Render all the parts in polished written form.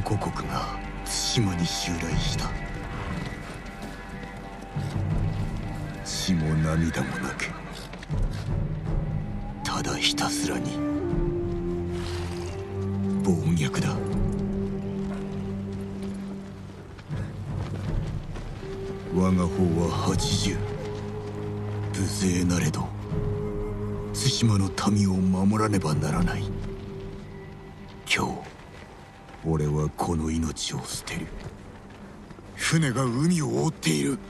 古国が対馬に襲来した。血も涙もなく、ただひたすらに暴虐だ。我が方は80、無勢なれど対馬の民を守らねばならない。今日俺はこの命を捨てる。船が海を覆っている。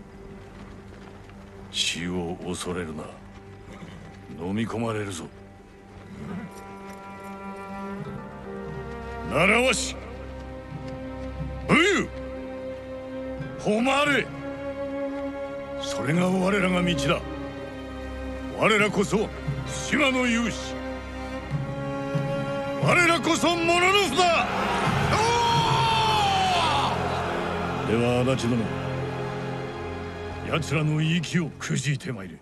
死を恐れるな。飲み込まれるぞ。習わし、武勇、誉れ、それが我らが道だ。我らこそ島の勇士、我らこそモノノフだ。では足立殿、奴らの息をくじいてまいれ。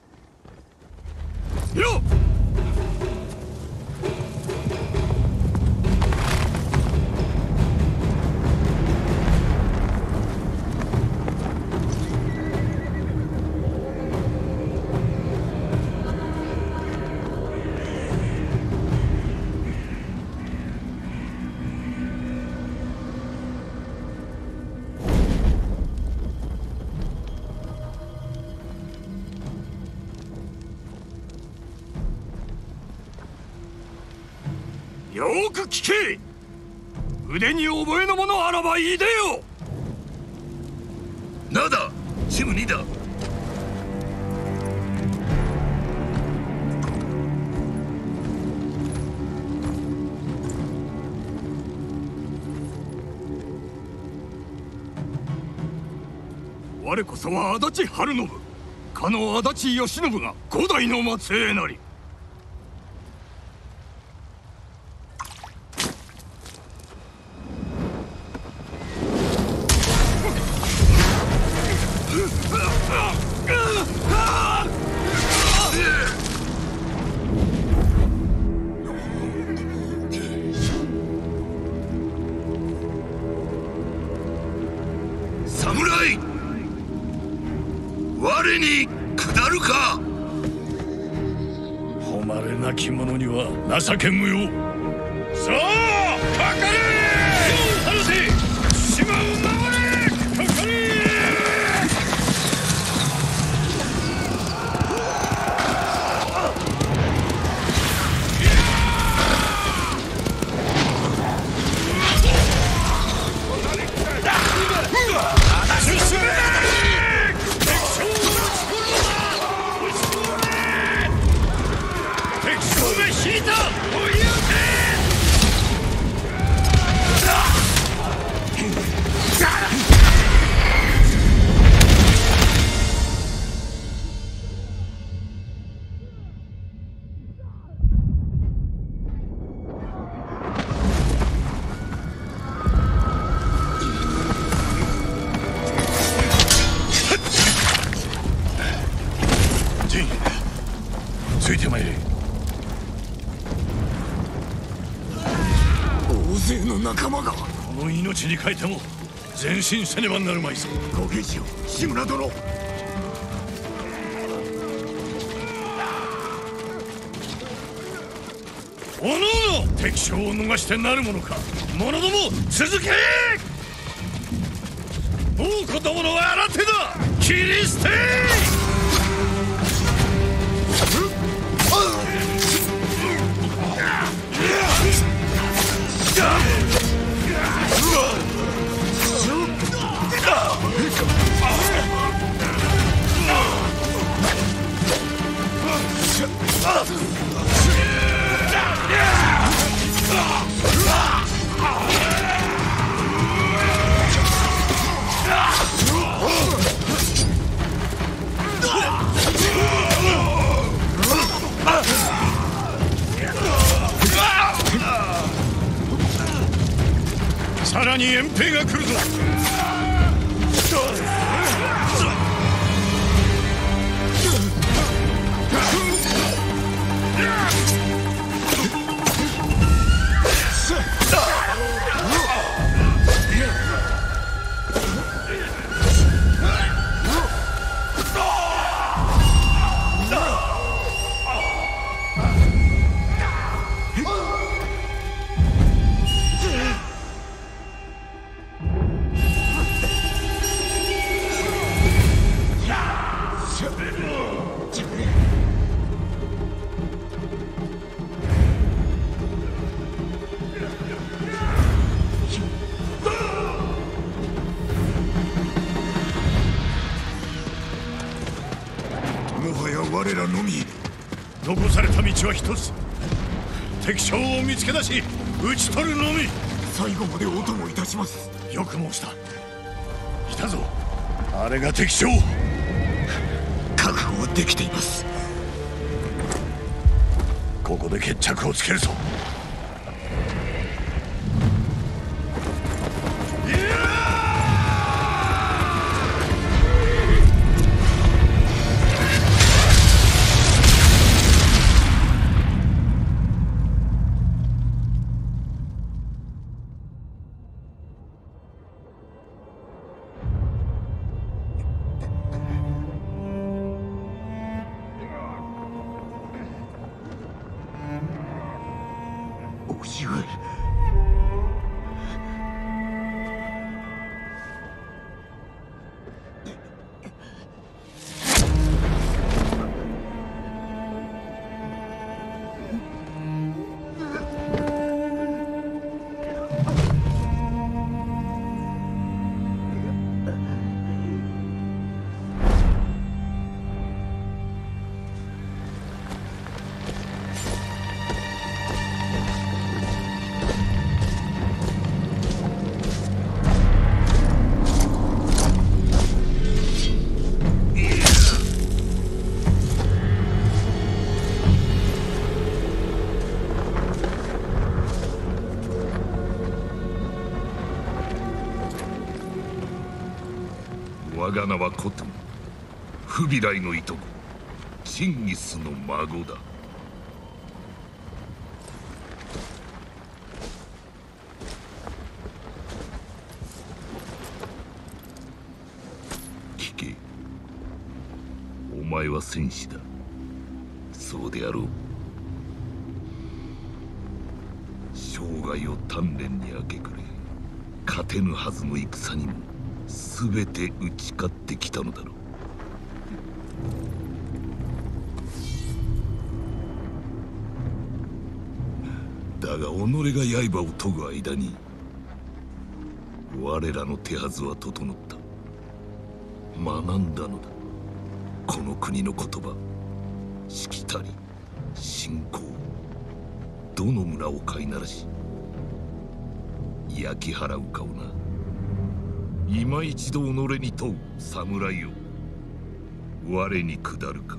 よっ！よく聞け！腕に覚えのものあらばいでよ。 なだ、チム2だ。 我こそは足立晴信、かの足立義信が五代の末裔なり。 侍、我に下るか。 誉れなき者には情け無用。さあかかれ！手を離せ！島を守れ！かかれ！ついてまいれ。 大勢の仲間が。 この命に代えても前進せねばなるまいぞ。 ご決心を、志村殿。 おのおの敵将を逃してなるものか。者ども続け！猛虎どもの新手だ。切り捨て！さらに援兵が来るぞ。 は一つ。敵将を見つけ出し討ち取るのみ。 最後までお供いたします。 よく申した。いたぞ、あれが敵将。 覚悟はできています。 ここで決着をつけるぞ。 叔父上。 我が名はコトゥン、フビライのいとこ、チンギスの孫だ。聞け、お前は戦士だ。そうであろう。生涯を鍛錬に明け暮れ、勝てぬはずの戦にも全て打ち勝ってきたのだろう。だが己が刃を研ぐ間に我らの手はずは整った。学んだのだ。この国の言葉、しきたり、信仰、どの村を飼いならし焼き払うかをな。今一度己に問う侍よ、我に下るか。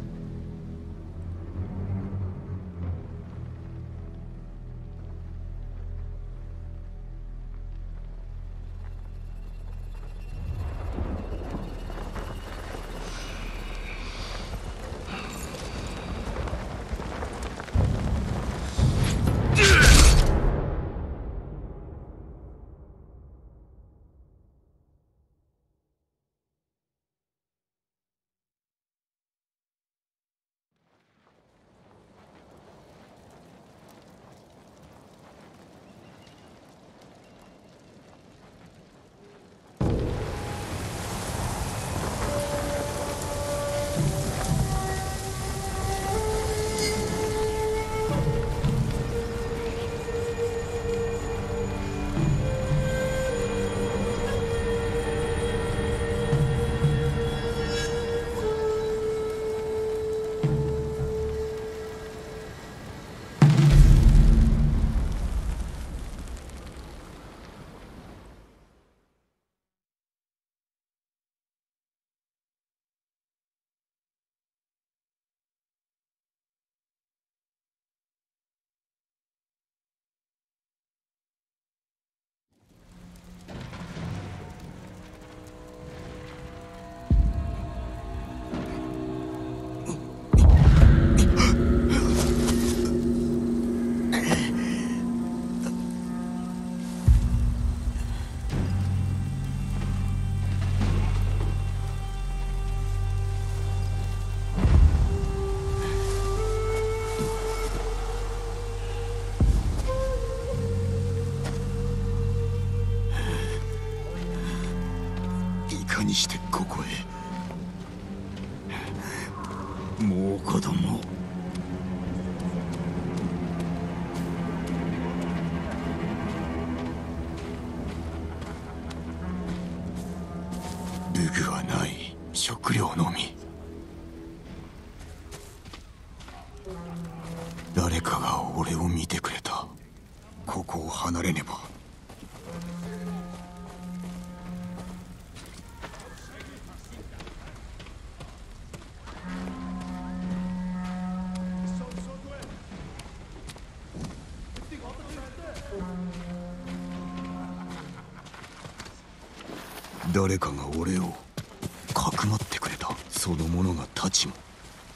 にしてここへ。もう子供。武具はない。食料のみ。 誰かが俺を見てくれた。ここを離れねば。誰かが俺をかくまってくれた。その者が太刀も。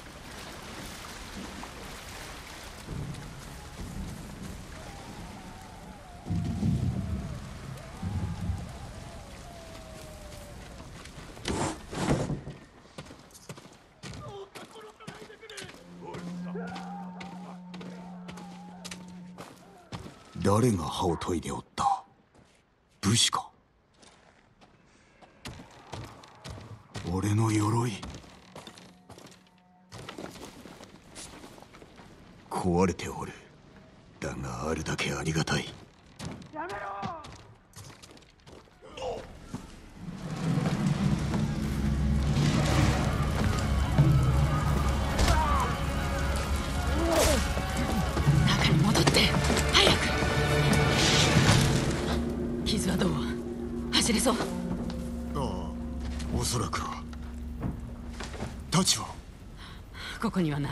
誰が歯を研いでおった。武士か。俺の鎧壊れておる。だがあるだけありがたい。やめろ。 中に戻って早く。傷はどう？走れそう？ ああ、おそらくは。太刀はここにはない。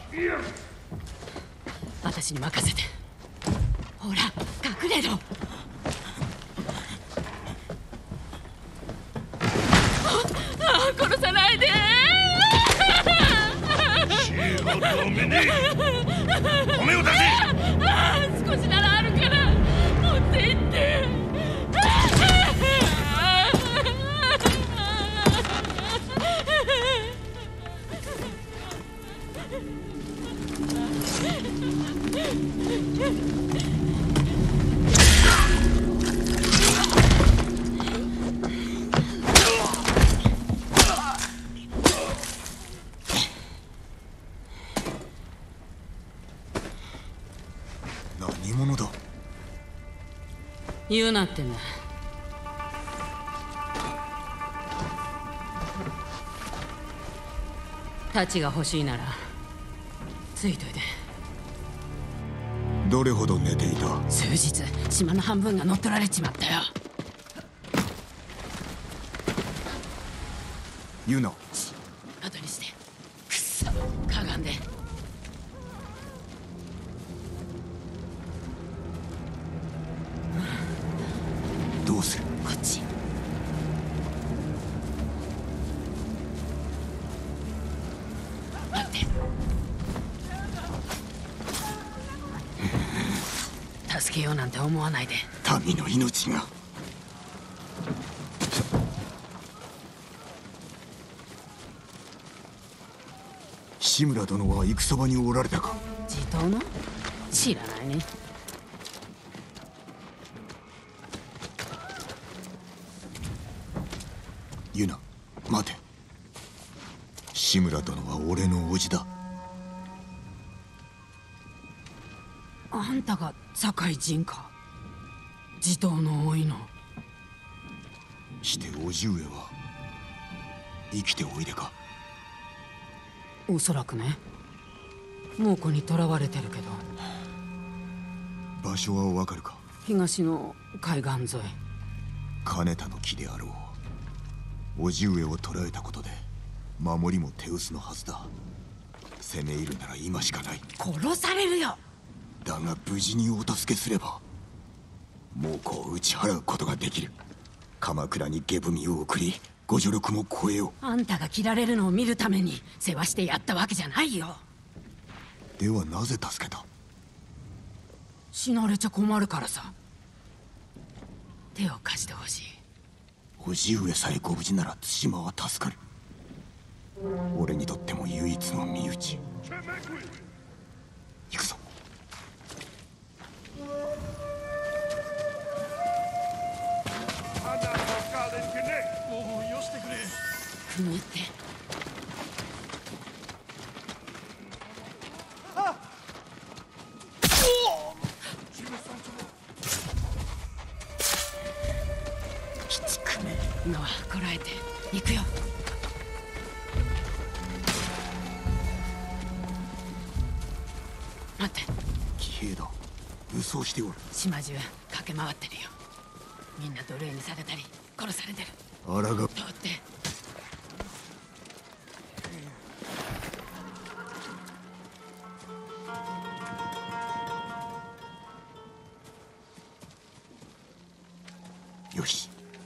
私に任せて。ほら隠れろ。殺さないで。 知恵はダメね。米を出せ。 少しならあるから持って行って。 何者だ。 言うなってんだ。太刀が欲しいならついといて。 どれほど寝ていた。 数日、島の半分が乗っ取られちまったよ。 言うな。 後にして。くそ、かがんで。 どうする。 こっち。待って。助けようなんて思わないで。 民の命が。志村殿は戦場におられたか。 地頭の？知らないね。 ユナ、待て。志村殿は俺の叔父だ。 あんたが堺人か。地頭の甥の。 して叔父上は生きておいでか。 おそらくね。猛虎に囚われてるけど。 場所はわかるか。 東の海岸沿い。 金田の木であろう。叔父上を捕らえたことで守りも手薄のはずだ。攻め入るなら今しかない。 殺されるよ。 だが無事にお助けすれば猛虎を打ち払うことができる。鎌倉に下踏みを送りご助力も超えよあんたが切られるのを見るために世話してやったわけじゃないよ。 う。ではなぜ助けた。 死なれちゃ困るからさ。手を貸してほしい。 叔父上さえご無事なら対馬は助かる。俺にとっても唯一の身内。行くぞ。 もうよしてくれ。 くぐって。鬼畜め。今はこらえて行くよ。待って。 騎兵だ。武装しておる。 島中駆け回ってるよ。みんな奴隷にされたり殺されてる。 あらが通って。 よし。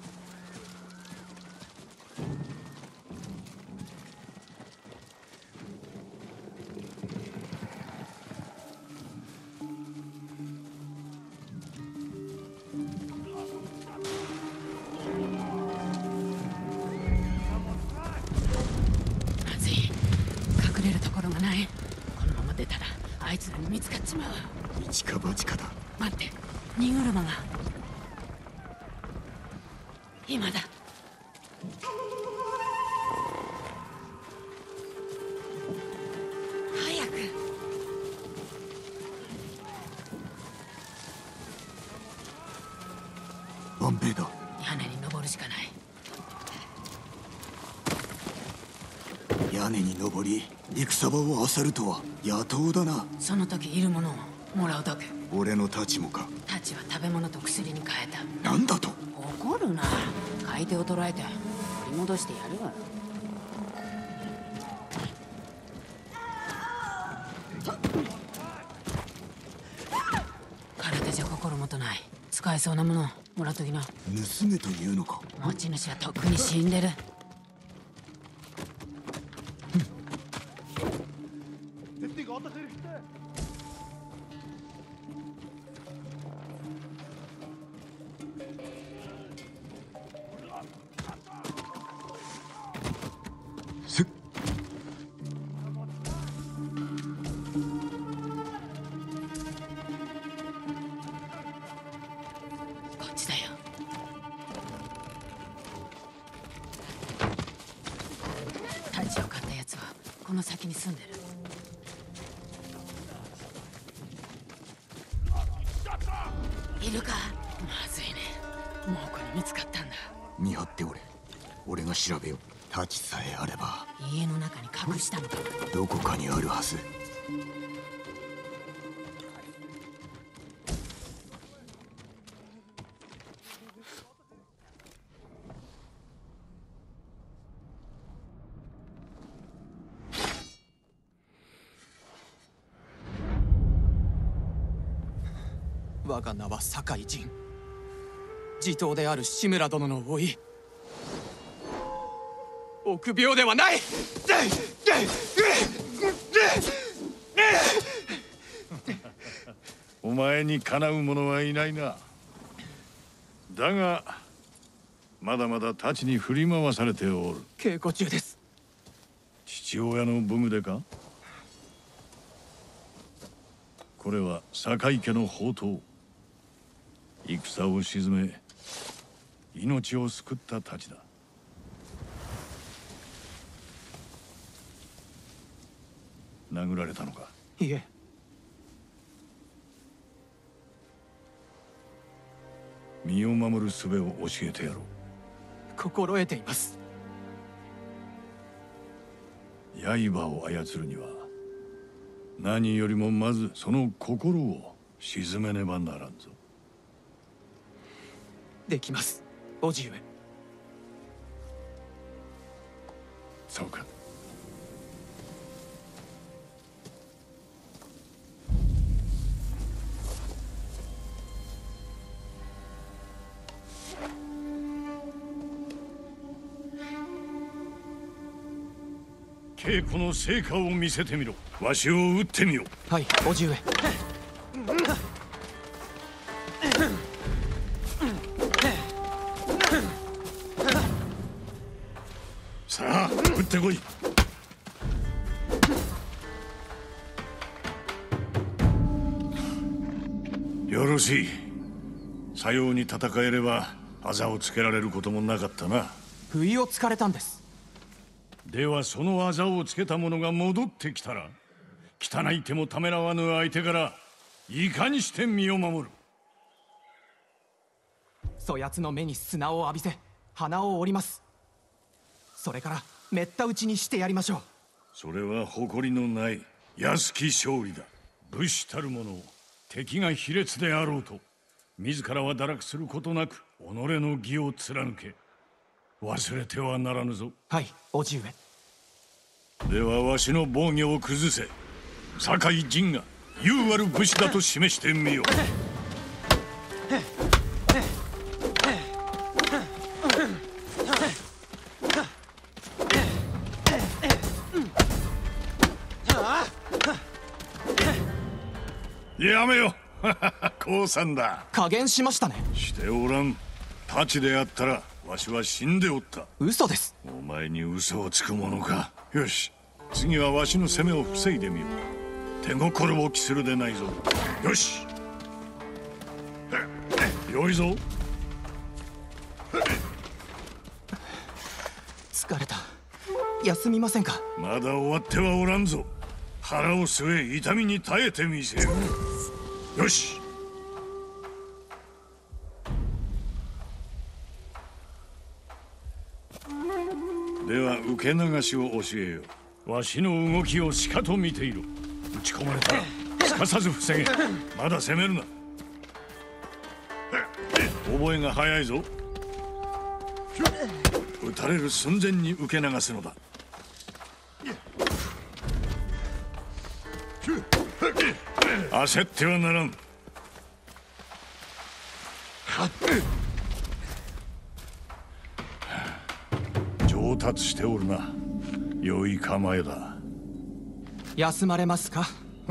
まずい。隠れるところがない。このまま出たらあいつらに見つかっちまう。 一か八かだ。 待って、荷車が。今だ。早く。 万兵だ。 屋根に登るしかない。 屋根に登り戦場を漁るとは野党だな。 その時いるものをもらうだけ。 俺の太刀もか。 太刀は食べ物と薬に変えた。 なんだと。 怒るな。買い手を捕らえて取り戻してやるわ。空手じゃ心もとない。使えそうなものもらっときな。 盗めというのか。 持ち主はとっくに死んでる。 せっ。 こっちだよ。太刀を買ったやつはこの先に住んでる。いるか。まずいね。猛虎に見つかったんだ。 見張っておれ。俺が調べよう。太刀さえあれば家の中に隠したのか。 どこかにあるはず。 我が名は酒井陣。地頭である志村殿の甥い。臆病ではない。 お前にかなう者はいないな。だがまだまだ太刀に振り回されておる。 稽古中です。 父親の武具でか。これは酒井家の宝刀。戦を鎮め命を救った太刀だ。殴られたのか。 いえ。 身を守る術を教えてやろう。 心得ています。 刃を操るには何よりもまずその心を鎮めねばならんぞ。 できます、叔父上。 そうか。稽古の成果を見せてみろ。わしを撃ってみよ。 はい、叔父上。 さあ撃ってこい。よろしい。さように戦えれば痣をつけられることもなかったな。 不意をつかれたんです。 ではその痣をつけた者が戻ってきたら、汚い手もためらわぬ相手からいかにして身を守る。 そやつの目に砂を浴びせ鼻を折ります。それからめった打ちにしてやりましょう。 それは誇りのない安き勝利だ。武士たる者敵が卑劣であろうと自らは堕落することなく己の義を貫け。忘れてはならぬぞ。 はい、叔父上。 ではわしの防御を崩せ。酒井陣が勇ある武士だと示してみよう。やめよ。降参だ。 加減しましたね。 しておらん。太刀であったらわしは死んでおった。 嘘です。 お前に嘘をつくものか。よし、次はわしの攻めを防いでみよう。手心を期するでないぞ。よし、よいぞ。 疲れた。休みませんか。 まだ終わってはおらんぞ。腹を据え痛みに耐えてみせる。よし。では受け流しを教えよう。わしの動きをしかと見ていろ。撃ち込まれたらすかさず防げ。まだ攻めるな。覚えが早いぞ。撃たれる寸前に受け流すのだ。焦ってはならん。上達しておるな。良い構えだ。 休まれますか。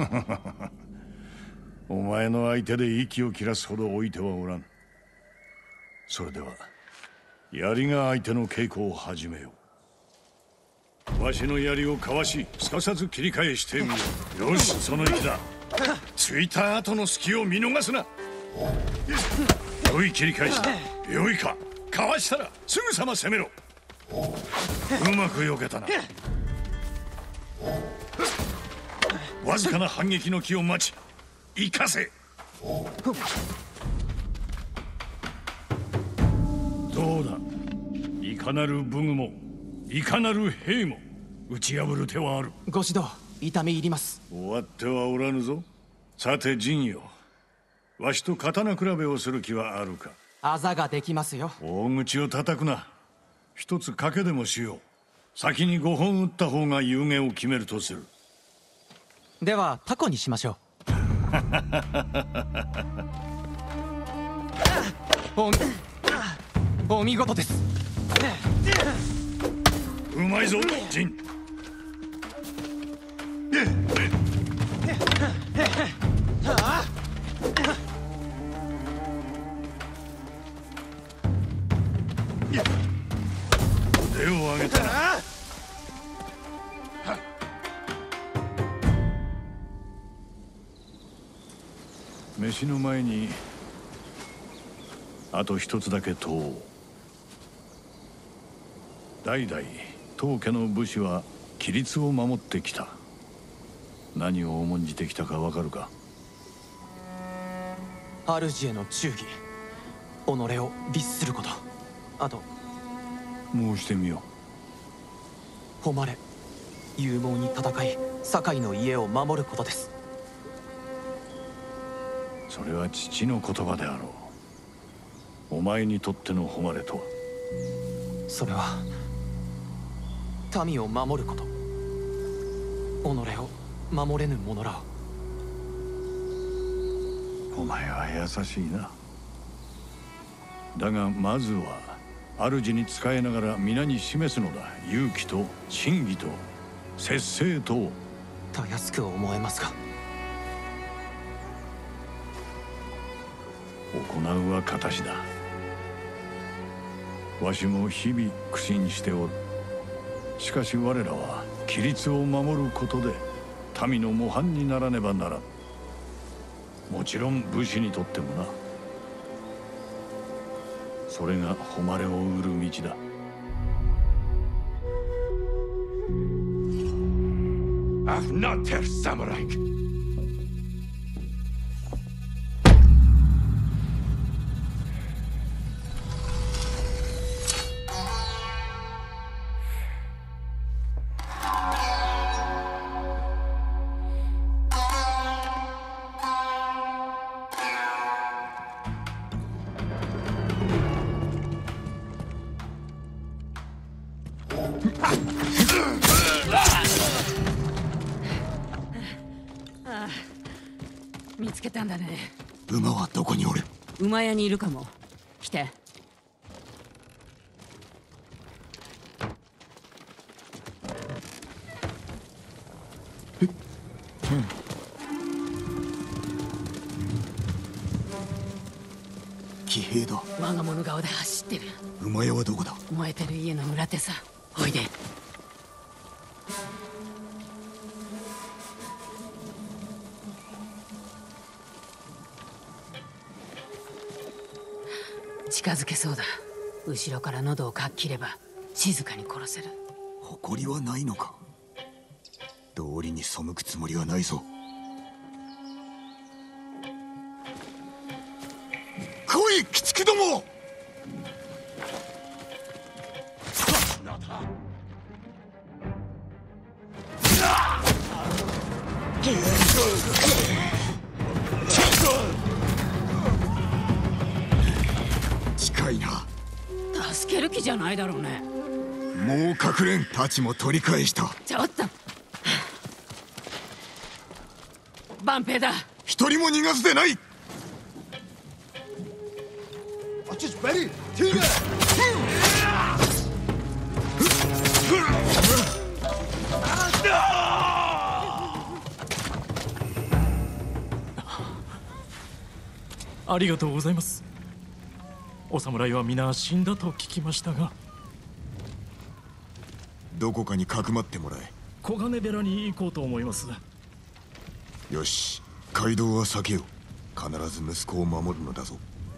お前の相手で息を切らすほど置いてはおらん。それでは槍が相手の稽古を始めよう。わしの槍をかわしすかさず切り返してみよう。よし、その息だ。ついた後の隙を見逃すな。良い切り返しだ。良いか。かわしたらすぐさま攻めろ。うまく避けたな。わずかな反撃の機を待ち生かせ。どうだ。いかなる武具もいかなる兵も打ち破る手はある。 ご指導痛み入ります。 終わってはおらぬぞ。さて陣よ、わしと刀比べをする気はあるか。 あざができますよ。 大口を叩くな。一つ賭けでもしよう。先に5本撃った方が有言を決めるとする。 ではタコにしましょう。お見事です。 うまいぞ陣。腕を上げたな。飯の前にあと一つだけ問おう。代々当家の武士は規律を守ってきた。何を重んじてきたかわかるか。 主への忠義、己を律すること、あと申してみよ誉れ、勇猛に戦い堺の家を守ることです。 う。それは父の言葉であろう。お前にとっての誉れとは。 それは民を守ること、己を守れぬ者らを。 お前は優しいな。だがまずは主に仕えながら皆に示すのだ。勇気と真義と節制と。 たやすく思えますが。 行うは形だ。わしも日々苦心しておる。しかし我らは規律を守ることで民の模範にならねばならん。もちろん武士にとってもな。それが誉れを売る道だ。 Afnater Samurai! 見つけたんだね。 馬はどこにおる？ 馬屋にいるかも。来て。 騎兵だ。 我が物顔で走ってる。 馬屋はどこだ？ 燃えてる家の裏手さ。おいで。近づけそうだ。後ろから喉をかっ切れば静かに殺せる。 誇りはないのか？道理に背くつもりはないぞ。来い、鬼畜ども！近いな。 助ける気じゃないだろうね。 もう隠れん。太刀も取り返した。 ちょっと万平だ。 一人も逃がすでない。 ありがとうございます。お侍は皆死んだと聞きましたが。 どこかにかくまってもらえ。 小金寺に行こうと思います。 よし、街道は避けよう。必ず息子を守るのだぞ。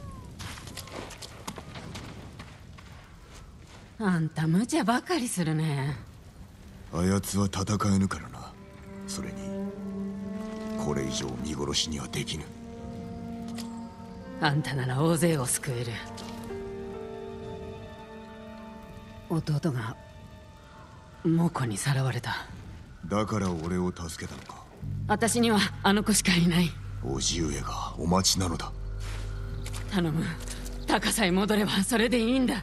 あんた無茶ばかりするね。 あやつは戦えぬからな。それにこれ以上見殺しにはできぬ。 あんたなら大勢を救える。弟が猛虎にさらわれた。 だから俺を助けたのか。 私にはあの子しかいない。 叔父上がお待ちなのだ。 頼む。高さへ戻ればそれでいいんだ。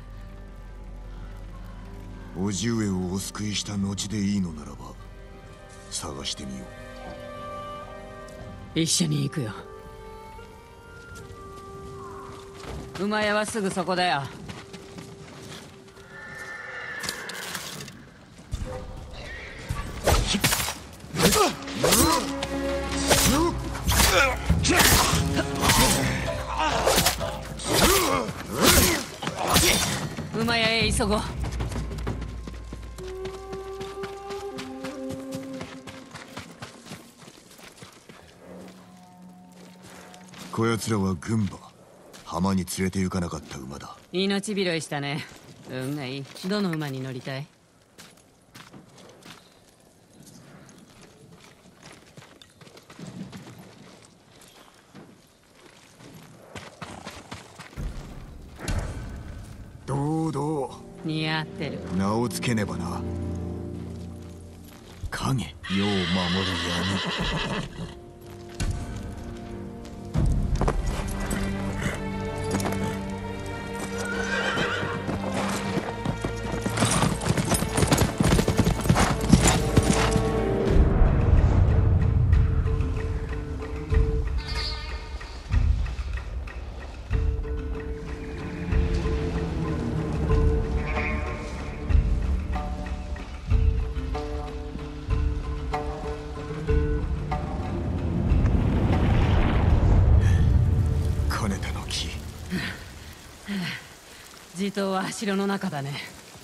叔父上をお救いした後でいいのならば探してみよう。一緒に行くよ。馬屋はすぐそこだよ。馬屋へ急ごう。 こやつらは軍馬。浜に連れて行かなかった馬だ。 命拾いしたね。運がいい。どの馬に乗りたい？ 堂々 似合ってる。 名をつけねばな。影、世を守る闇。 地頭は城の中だね。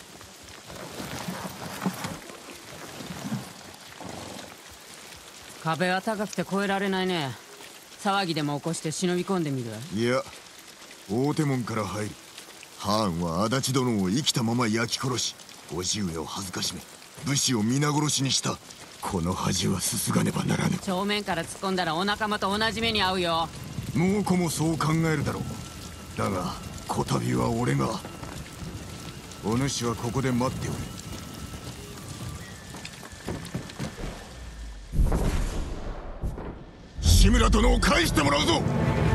壁は高くて越えられないね。騒ぎでも起こして忍び込んでみる？ いや、大手門から入る。ハーンは足立殿を生きたまま焼き殺し、叔父上を恥ずかしめ、武士を皆殺しにした。この恥はすすがねばならぬ。 正面から突っ込んだらお仲間と同じ目に遭うよ。 猛虎もそう考えるだろう。だがこたびは俺が。お主はここで待っておれ。志村殿を返してもらうぞ。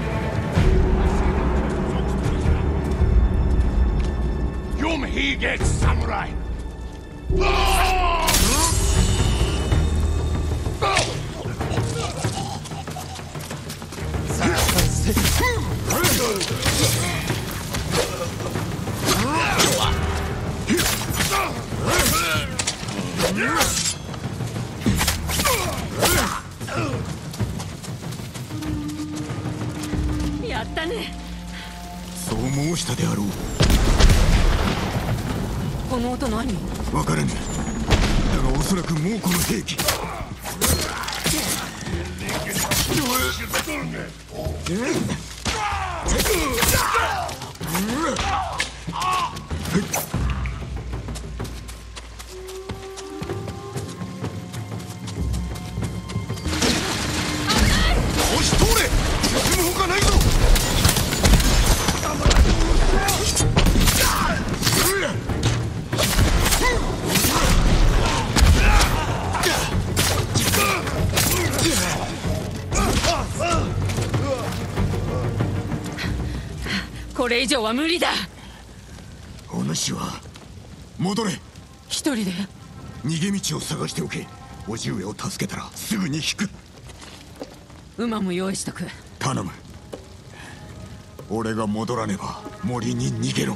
Come here, get samurai! こやったね。 そう申したであろう。 この音何？ わからぬ。だがおそらくもうこの兵器。押し通れ！進むほかないぞ！ これ以上は無理だ。 お主は戻れ。 一人で？ 逃げ道を探しておけ。叔父上を助けたらすぐに引く。 馬も用意しとく。 頼む。俺が戻らねば森に逃げろ。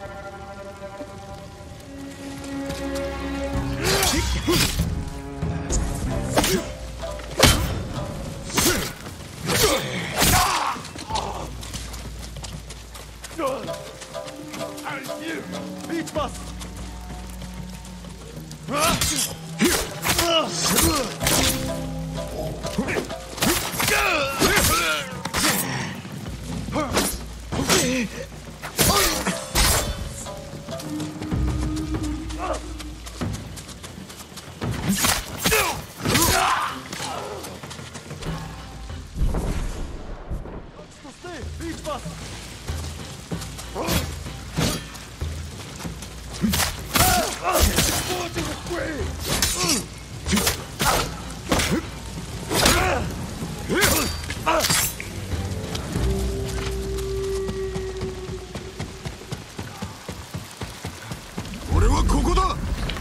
俺はここだ。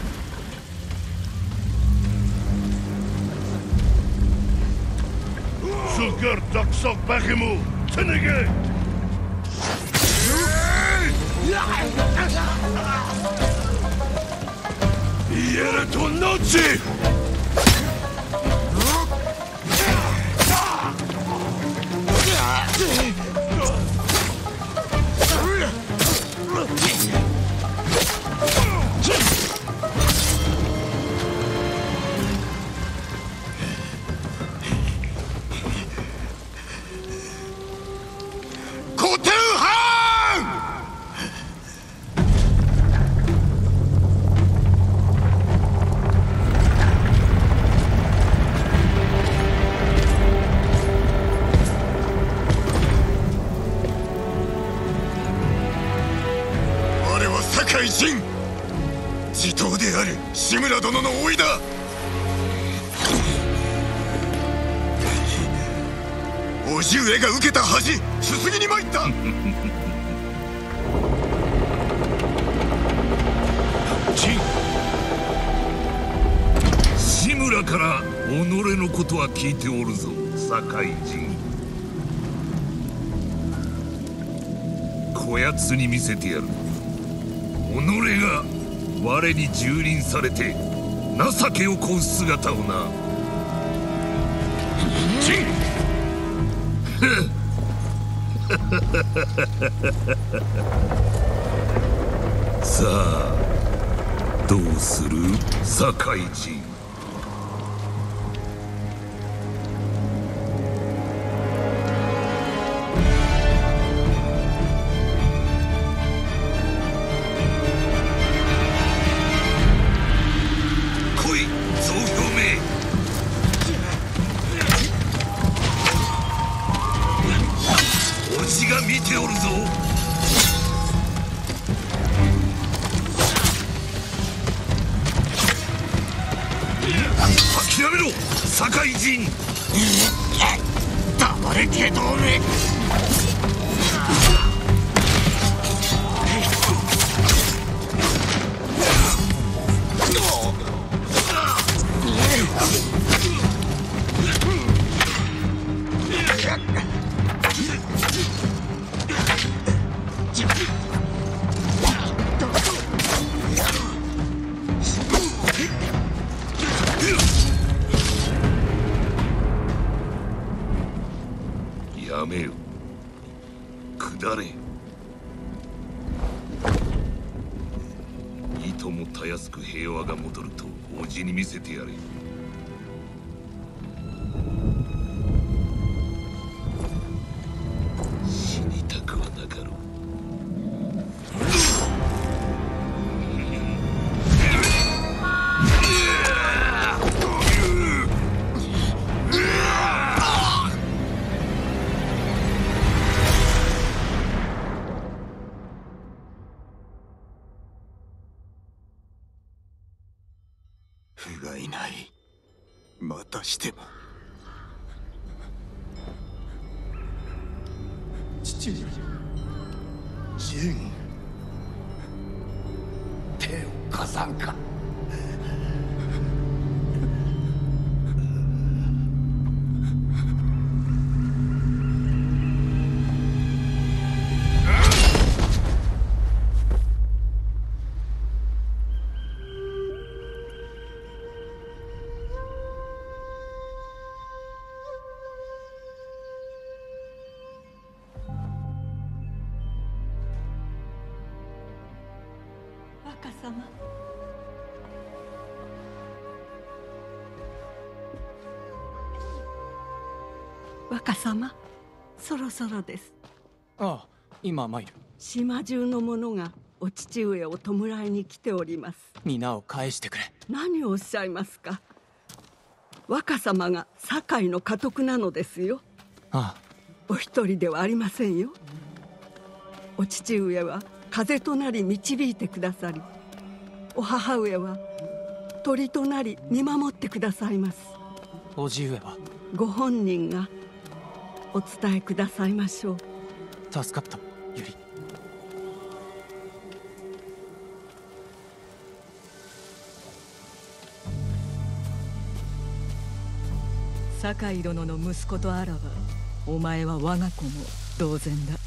Zoeker daksok bagimu, tenege! Iere to noci! 堺人、地頭である志村殿の甥だ。叔父上が受けた恥、すすぎに参った。 志村から己のことは聞いておるぞ、堺人。こやつに見せてやる。己が我に蹂躙されて情けをこう姿をな。さあどうする、堺人。見ておるぞ。諦めろ、堺人。 黙れ外道め。 やめよ。下れ。いともたやすく平和が戻ると叔父に見せてやれ。死にたくはなかろう。 不甲斐ない。またしても。 父上。 ジン、手を貸さんか。 若様。若様、そろそろです。 ああ、今参る。 島中の者がお父上を弔いに来ております。 皆を返してくれ。 何をおっしゃいますか。若様が堺の家督なのですよ。 ああ。 お一人ではありませんよ。お父上は風となり導いてくださり、お母上は鳥となり見守ってくださいます。 叔父上はご本人がお伝えくださいましょう。 助かった、ユリ。 堺殿の息子とあらば、お前は我が子も同然だ。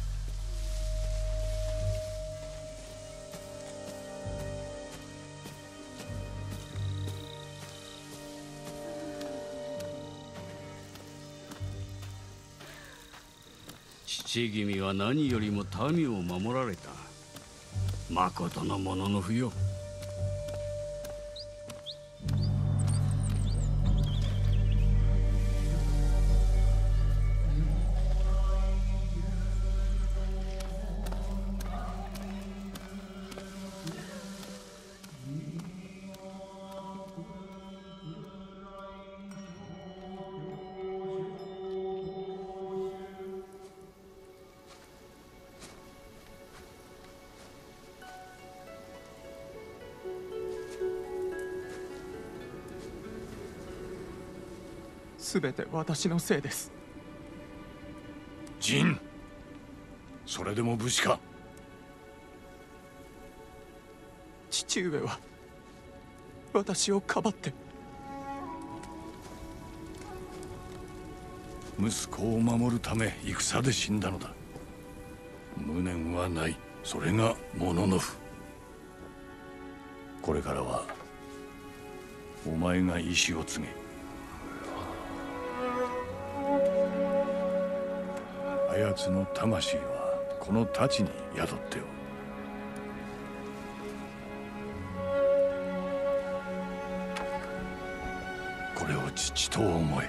父君は何よりも民を守られた。まことのもののふよ。 すべて私のせいです。 ジン、それでも武士か。 父上は私をかばって息子を守るため戦で死んだのだ。無念はない。それがモノノフ。これからはお前が意志を継げ。あやつの魂はこの太刀に宿っておる。これを父と思え。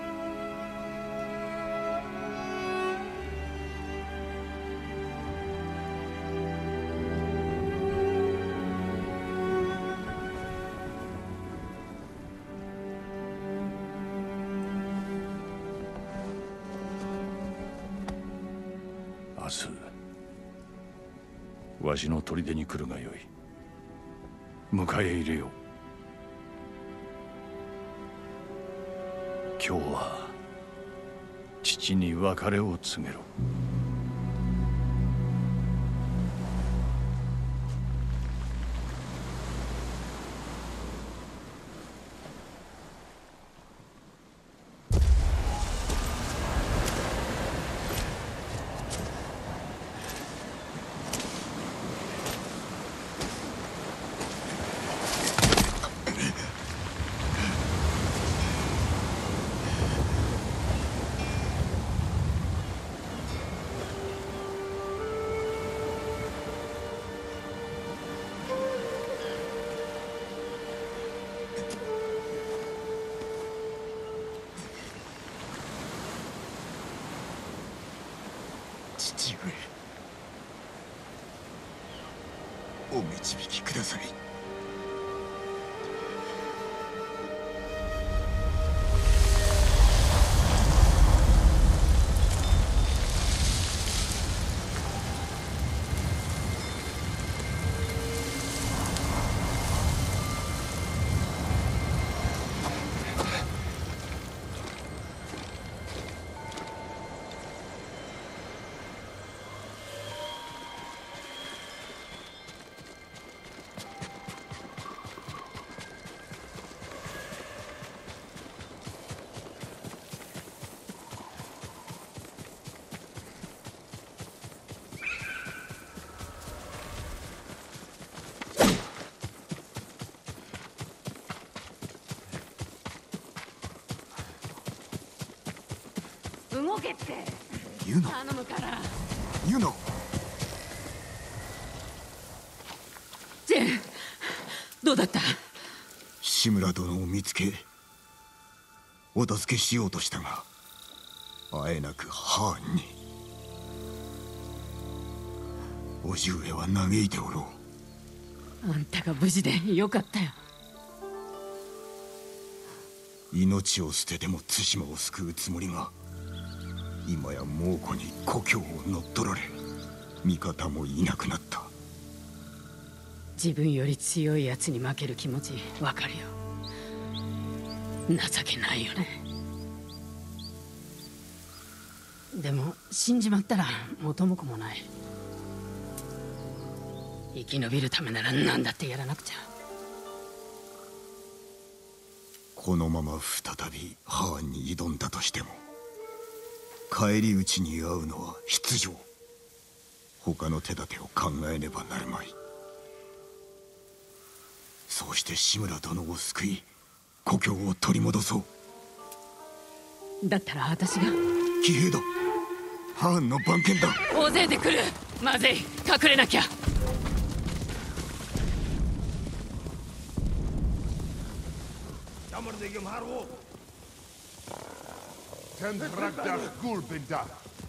明日わしの砦に来るがよい。迎え入れよう。今日は父に別れを告げろ。 父上、お導きください。 動けってユノ、 頼むから。 ユノ、 ジェン、どうだった？ 志村殿を見つけお助けしようとしたが、あえなくハーンに。叔父上は嘆いておろあんたが無事でよかったよ。 う。命を捨てても対馬を救うつもりが、今や猛虎に故郷を乗っ取られ、味方もいなくなった。 自分より強いやつに負ける気持ちわかるよ。情けないよね。でも死んじまったら元も子もない。生き延びるためなら何だってやらなくちゃ。 このまま再びハーンに挑んだとしても、返り討ちに遭うのは必定。他の手立てを考えねばなるまい。そうして志村殿を救い、故郷を取り戻そう。 だったら私が。 騎兵だ。ハーンの番犬だ。 大勢で来る。まずい、隠れなきゃ。 Tendragdach Gulbinda.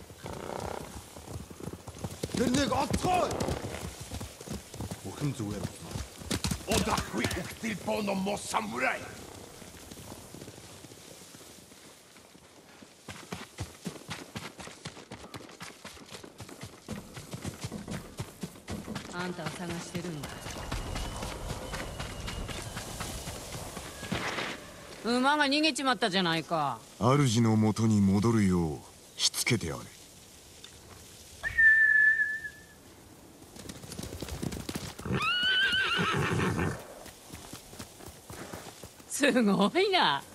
Nirnig Ottoy! Uchim zuer. Odachwi uktil pono mo samurai. あんたを探してるんだ。馬が逃げちまったじゃないか。 主の元に戻るようしつけてあれ。 すごいな。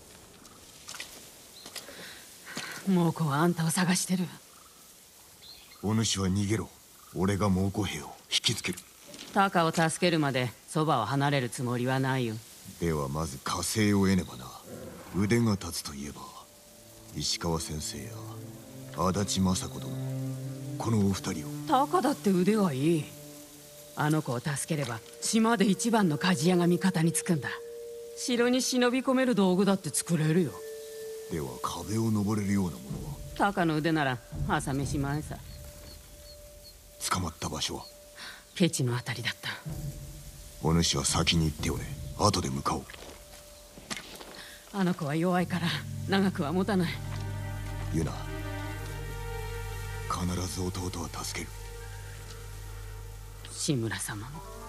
猛虎はあんたを探してる。 お主は逃げろ。俺が猛虎兵を引きつける。 タカを助けるまでそばを離れるつもりはないよ。 ではまず加勢を得ねばな。腕が立つといえば石川先生や足立雅子殿、このお二人を。 タカだって腕はいい。あの子を助ければ島で一番の鍛冶屋が味方につくんだ。城に忍び込める道具だって作れるよ。 では壁を登れるようなものは？ タカの腕なら朝飯前さ。 捕まった場所は？ ケチのあたりだった。 お主は先に行っておれ。後で向かおう。 あの子は弱いから長くは持たない。 ユナ、必ず弟は助ける。 志村様も。